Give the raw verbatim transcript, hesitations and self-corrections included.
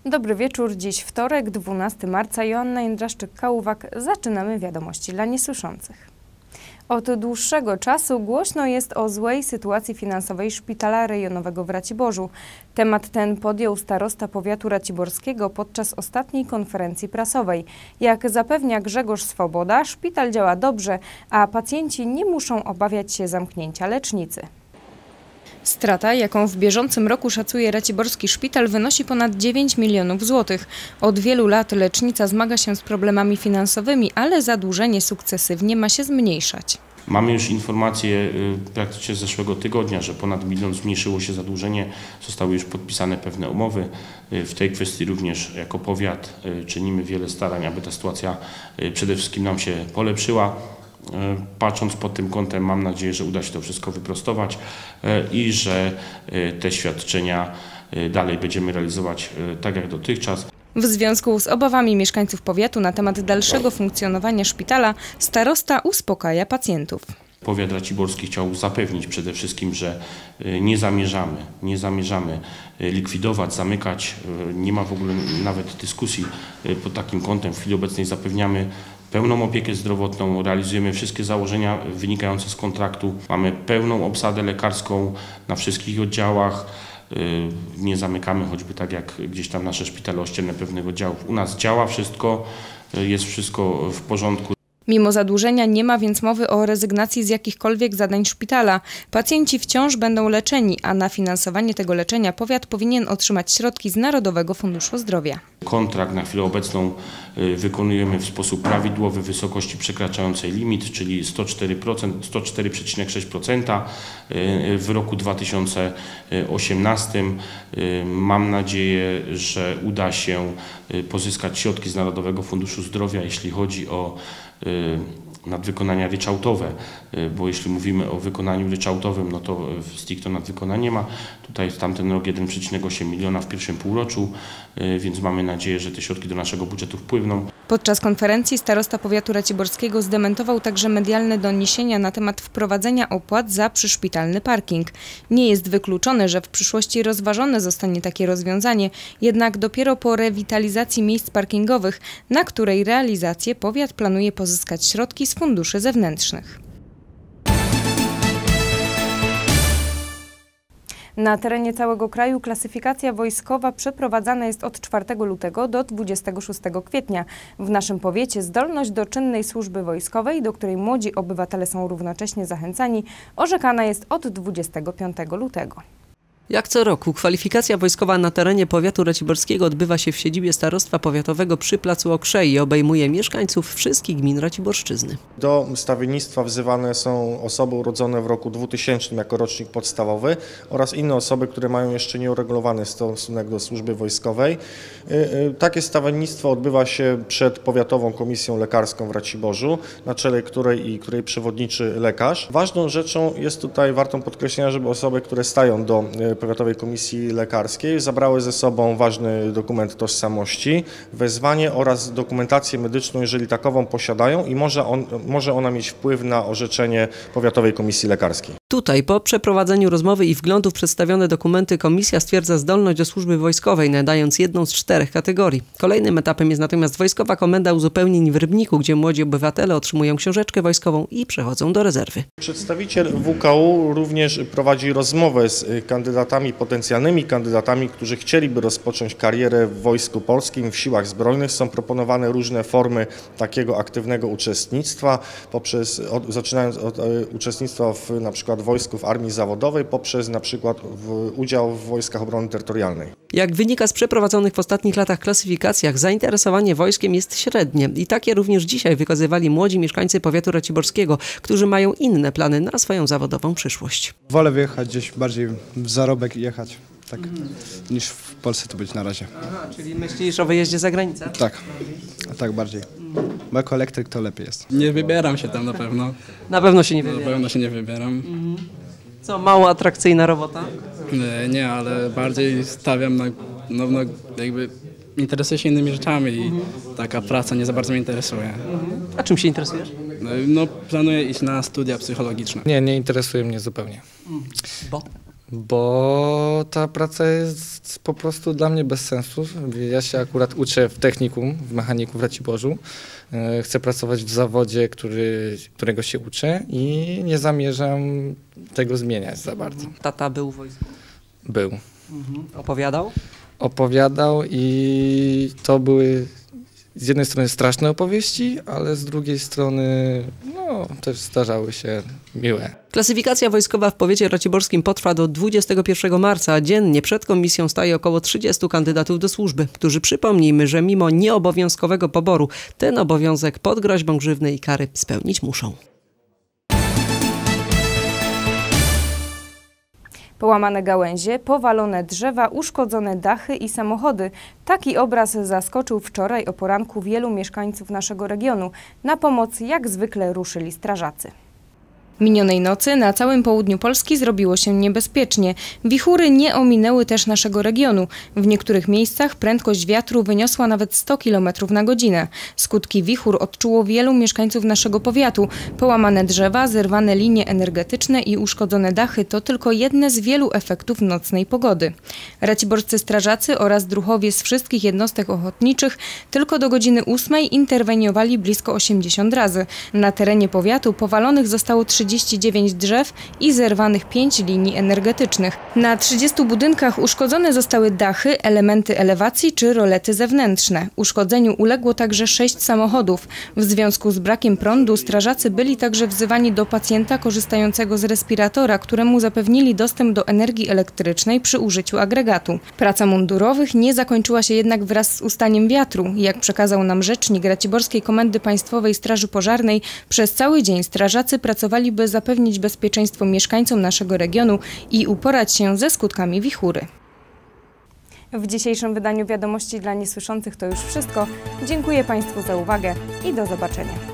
Dobry wieczór, dziś wtorek, dwunastego marca, Joanna Jędraszczyk-Kałuwak. Zaczynamy wiadomości dla niesłyszących. Od dłuższego czasu głośno jest o złej sytuacji finansowej Szpitala Rejonowego w Raciborzu. Temat ten podjął starosta powiatu raciborskiego podczas ostatniej konferencji prasowej. Jak zapewnia Grzegorz Swoboda, szpital działa dobrze, a pacjenci nie muszą obawiać się zamknięcia lecznicy. Strata, jaką w bieżącym roku szacuje raciborski szpital, wynosi ponad dziewięć milionów złotych. Od wielu lat lecznica zmaga się z problemami finansowymi, ale zadłużenie sukcesywnie ma się zmniejszać. Mamy już informację praktycznie z zeszłego tygodnia, że ponad milion zmniejszyło się zadłużenie. Zostały już podpisane pewne umowy. W tej kwestii również jako powiat czynimy wiele starań, aby ta sytuacja przede wszystkim nam się polepszyła. Patrząc pod tym kątem, mam nadzieję, że uda się to wszystko wyprostować i że te świadczenia dalej będziemy realizować tak jak dotychczas. W związku z obawami mieszkańców powiatu na temat dalszego funkcjonowania szpitala, starosta uspokaja pacjentów. Powiat raciborski chciał zapewnić przede wszystkim, że nie zamierzamy, nie zamierzamy likwidować, zamykać. Nie ma w ogóle nawet dyskusji pod takim kątem. W chwili obecnej zapewniamy pełną opiekę zdrowotną, realizujemy wszystkie założenia wynikające z kontraktu. Mamy pełną obsadę lekarską na wszystkich oddziałach. Nie zamykamy, choćby tak jak gdzieś tam nasze szpitale ościenne pewnych oddziałów. U nas działa wszystko, jest wszystko w porządku. Mimo zadłużenia nie ma więc mowy o rezygnacji z jakichkolwiek zadań szpitala. Pacjenci wciąż będą leczeni, a na finansowanie tego leczenia powiat powinien otrzymać środki z Narodowego Funduszu Zdrowia. Kontrakt na chwilę obecną wykonujemy w sposób prawidłowy w wysokości przekraczającej limit, czyli sto cztery procent, sto cztery przecinek sześć procent w roku dwa tysiące osiemnastym. Mam nadzieję, że uda się pozyskać środki z Narodowego Funduszu Zdrowia, jeśli chodzi o nadwykonania ryczałtowe, bo jeśli mówimy o wykonaniu ryczałtowym, no to stricte nadwykonania nie ma. Tutaj w tamten rok jeden przecinek osiem miliona w pierwszym półroczu, więc mamy nadzieję, że te środki do naszego budżetu wpłyną. Podczas konferencji starosta powiatu raciborskiego zdementował także medialne doniesienia na temat wprowadzenia opłat za przyszpitalny parking. Nie jest wykluczone, że w przyszłości rozważone zostanie takie rozwiązanie, jednak dopiero po rewitalizacji miejsc parkingowych, na której realizację powiat planuje pozyskać środki z funduszy zewnętrznych. Na terenie całego kraju klasyfikacja wojskowa przeprowadzana jest od czwartego lutego do dwudziestego szóstego kwietnia. W naszym powiecie zdolność do czynnej służby wojskowej, do której młodzi obywatele są równocześnie zachęcani, orzekana jest od dwudziestego piątego lutego. Jak co roku kwalifikacja wojskowa na terenie powiatu raciborskiego odbywa się w siedzibie starostwa powiatowego przy placu Okrzei i obejmuje mieszkańców wszystkich gmin Raciborszczyzny. Do stawiennictwa wzywane są osoby urodzone w roku dwutysięcznym jako rocznik podstawowy oraz inne osoby, które mają jeszcze nieuregulowany stosunek do służby wojskowej. Takie stawiennictwo odbywa się przed Powiatową Komisją Lekarską w Raciborzu, na czele której i której przewodniczy lekarz. Ważną rzeczą jest tutaj, wartą podkreślenia, żeby osoby, które stają do Powiatowej Komisji Lekarskiej zabrały ze sobą ważny dokument tożsamości, wezwanie oraz dokumentację medyczną, jeżeli takową posiadają, i może, on, może ona mieć wpływ na orzeczenie Powiatowej Komisji Lekarskiej. Tutaj po przeprowadzeniu rozmowy i wglądu w przedstawione dokumenty komisja stwierdza zdolność do służby wojskowej, nadając jedną z czterech kategorii. Kolejnym etapem jest natomiast Wojskowa Komenda Uzupełnień w Rybniku, gdzie młodzi obywatele otrzymują książeczkę wojskową i przechodzą do rezerwy. Przedstawiciel W K U również prowadzi rozmowę z kandydatami, potencjalnymi kandydatami, którzy chcieliby rozpocząć karierę w Wojsku Polskim, w Siłach Zbrojnych. Są proponowane różne formy takiego aktywnego uczestnictwa, poprzez, od, zaczynając od e, uczestnictwa w na przykład w wojsku, w armii zawodowej, poprzez na przykład w, udział w Wojskach Obrony Terytorialnej. Jak wynika z przeprowadzonych w ostatnich latach klasyfikacjach, zainteresowanie wojskiem jest średnie i takie również dzisiaj wykazywali młodzi mieszkańcy powiatu raciborskiego, którzy mają inne plany na swoją zawodową przyszłość. Wolę wyjechać gdzieś bardziej w zarobek i jechać, tak, mhm. niż w Polsce tu być na razie. Aha, czyli myślisz o wyjeździe za granicę? Tak, tak bardziej. Bo jako elektryk to lepiej jest. Nie wybieram się tam na pewno. Na pewno się nie wybieram. Na pewno się nie wybieram. Mhm. Co, mało atrakcyjna robota? Nie, nie, ale bardziej stawiam na, no, no jakby interesuję się innymi rzeczami i mhm. taka praca nie za bardzo mnie interesuje. Mhm. A czym się interesujesz? No, no planuję iść na studia psychologiczne. Nie, nie interesuje mnie zupełnie. Bo? Bo ta praca jest po prostu dla mnie bez sensu. Ja się akurat uczę w technikum, w mechaniku w Raciborzu. Chcę pracować w zawodzie, który, którego się uczę i nie zamierzam tego zmieniać za bardzo. Tata był w wojsku? Był. Mhm. Opowiadał? Opowiadał i to były z jednej strony straszne opowieści, ale z drugiej strony no, też zdarzały się miłe. Klasyfikacja wojskowa w powiecie raciborskim potrwa do dwudziestego pierwszego marca, a dziennie przed komisją staje około trzydziestu kandydatów do służby, którzy, przypomnijmy, że mimo nieobowiązkowego poboru ten obowiązek pod groźbą grzywny i kary spełnić muszą. Połamane gałęzie, powalone drzewa, uszkodzone dachy i samochody. Taki obraz zaskoczył wczoraj o poranku wielu mieszkańców naszego regionu. Na pomoc jak zwykle ruszyli strażacy. Minionej nocy na całym południu Polski zrobiło się niebezpiecznie. Wichury nie ominęły też naszego regionu. W niektórych miejscach prędkość wiatru wyniosła nawet sto kilometrów na godzinę. Skutki wichur odczuło wielu mieszkańców naszego powiatu. Połamane drzewa, zerwane linie energetyczne i uszkodzone dachy to tylko jedne z wielu efektów nocnej pogody. Raciborscy strażacy oraz druhowie z wszystkich jednostek ochotniczych tylko do godziny ósmej interweniowali blisko osiemdziesiąt razy. Na terenie powiatu powalonych zostało trzydzieści dziewięć drzew i zerwanych pięć linii energetycznych. Na trzydziestu budynkach uszkodzone zostały dachy, elementy elewacji czy rolety zewnętrzne. Uszkodzeniu uległo także sześć samochodów. W związku z brakiem prądu strażacy byli także wzywani do pacjenta korzystającego z respiratora, któremu zapewnili dostęp do energii elektrycznej przy użyciu agregatu. Praca mundurowych nie zakończyła się jednak wraz z ustaniem wiatru. Jak przekazał nam rzecznik Raciborskiej Komendy Państwowej Straży Pożarnej, przez cały dzień strażacy pracowali, by zapewnić bezpieczeństwo mieszkańcom naszego regionu i uporać się ze skutkami wichury. W dzisiejszym wydaniu Wiadomości dla Niesłyszących to już wszystko. Dziękuję Państwu za uwagę i do zobaczenia.